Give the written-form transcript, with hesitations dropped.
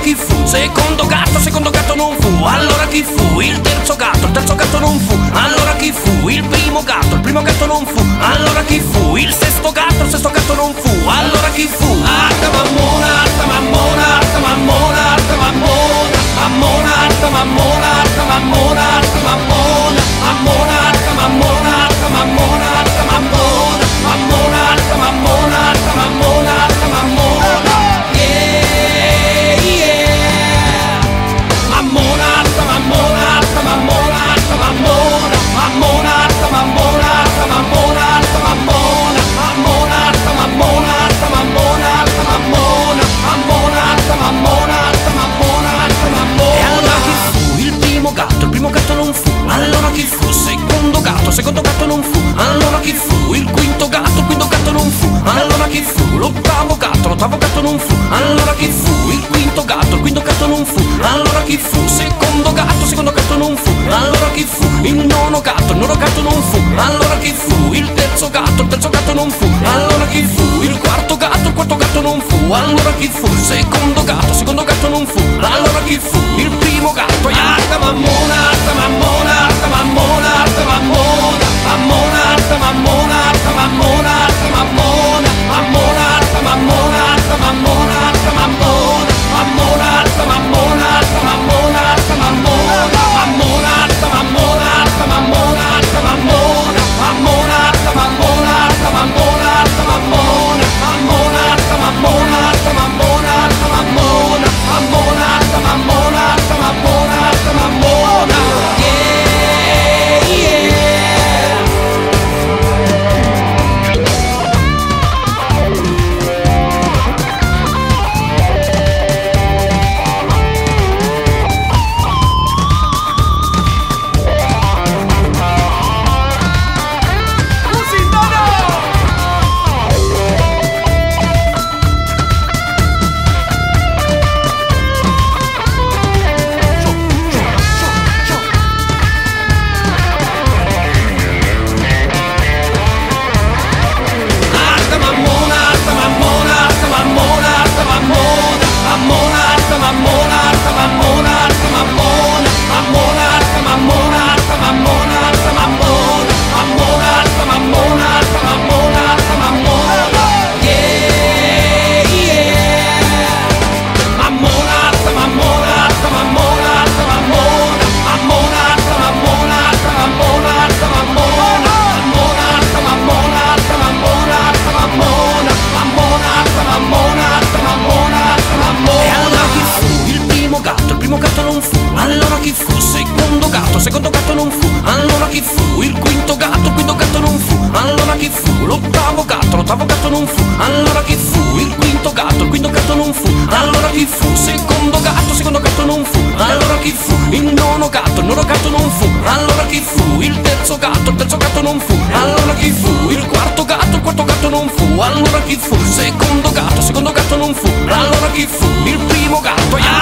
chi fu? Secondo gatto non fu. Allora chi fu? Il terzo gatto non fu. Allora chi fu? Il primo gatto non fu. Allora chi fu? Il sesto gatto non fu. Allora chi fu? Arta mammona, arta mammona, arta mammona, arta mammona, mammona, arta mammona, arta mammona, arta mammona, mammona, arta mammona, arta mammona, arta mammona, mammona, arta mammona, arta mammona, arta mammona. Yeah, yeah. Mammona, arta mammona, arta mammona, arta mammona, mammona, arta mammona, arta mammona, arta mammona, mammona, arta mammona, arta mammona, arta mammona, mammona, arta mammona, arta mammona, arta mammona. E allora chi fu? Il primo gatto non fu. Allora chi fu? Secondo gatto non fu. Allora chi fu? Il quinto gatto non fu. Allora chi fu? L'ottavo gatto non fu. Allora chi fu? Il quinto gatto non fu. Allora chi fu? Secondo gatto non fu. Allora chi fu? Il nono gatto non fu. Allora chi fu? Il terzo gatto non fu. Allora chi fu? Il quarto gatto non fu. Allora chi fu? Secondo gatto non fu. Allora chi fu? Il primo gatto. Arta mammona, arta mammona, arta mammona, arta mammona, mammona, arta mammona, arta mammona, arta mammona, mammona, arta mammona, arta mammona, arta mammona, mammona, arta mammona, arta mammona, arta mammona, mammona, arta mammona, arta mammona, arta mammona, mammona, arta mammona, arta mammona, arta mammona, mammona, arta mammona, arta mammona, arta mammona, mammona, arta mammona, arta mammona, arta mammona. Yeah, yeah. Secondo gatto non fu. Allora chi fu? Il quinto gatto non fu. Allora chi fu? L'ottavo gatto non fu. Allora chi fu? Il quinto gatto non fu. Allora chi fu? Secondo gatto non fu. Allora chi fu? Il nono gatto non fu. Allora chi fu? Il terzo gatto non fu. Allora chi fu? Il quarto gatto non fu. Allora chi fu? Secondo gatto non fu. Allora chi fu? Il primo gatto.